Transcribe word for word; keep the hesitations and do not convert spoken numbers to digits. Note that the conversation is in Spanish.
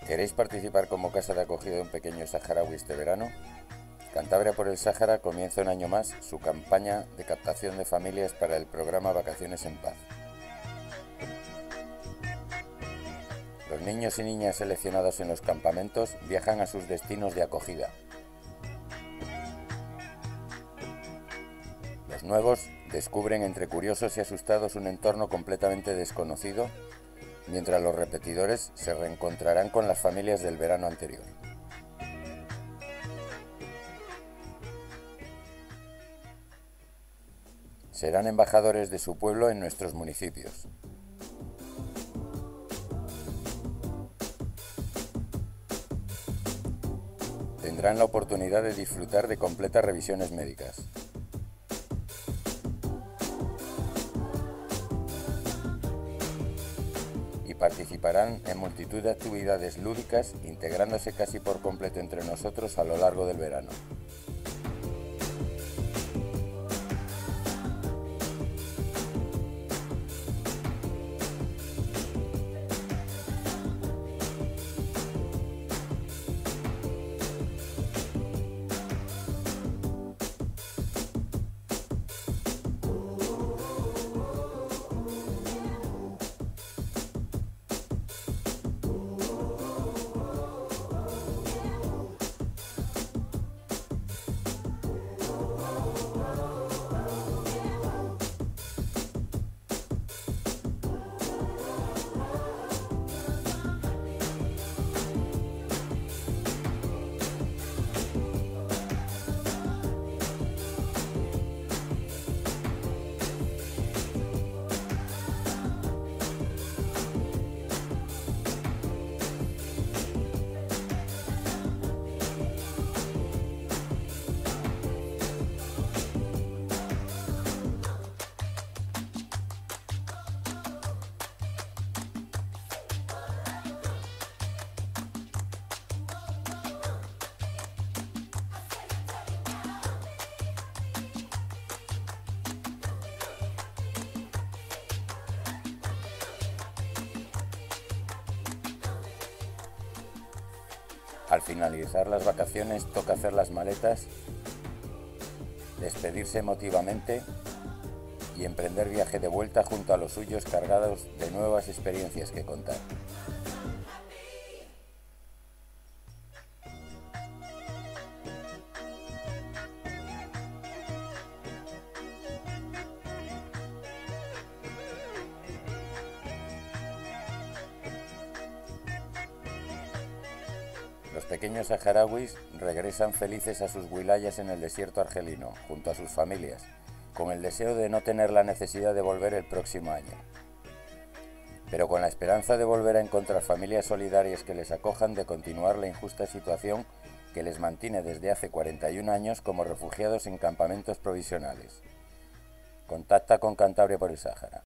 ¿Queréis participar como casa de acogida de un pequeño saharaui este verano? Cantabria por el Sáhara comienza un año más su campaña de captación de familias para el programa Vacaciones en Paz. Los niños y niñas seleccionados en los campamentos viajan a sus destinos de acogida. Los nuevos descubren entre curiosos y asustados un entorno completamente desconocido, mientras los repetidores se reencontrarán con las familias del verano anterior. Serán embajadores de su pueblo en nuestros municipios. Tendrán la oportunidad de disfrutar de completas revisiones médicas. Y participarán en multitud de actividades lúdicas, integrándose casi por completo entre nosotros a lo largo del verano. Al finalizar las vacaciones toca hacer las maletas, despedirse emotivamente y emprender viaje de vuelta junto a los suyos cargados de nuevas experiencias que contar. Los pequeños saharauis regresan felices a sus wilayas en el desierto argelino, junto a sus familias, con el deseo de no tener la necesidad de volver el próximo año, pero con la esperanza de volver a encontrar familias solidarias que les acojan, de continuar la injusta situación que les mantiene desde hace cuarenta y un años como refugiados en campamentos provisionales. Contacta con Cantabria por el Sáhara.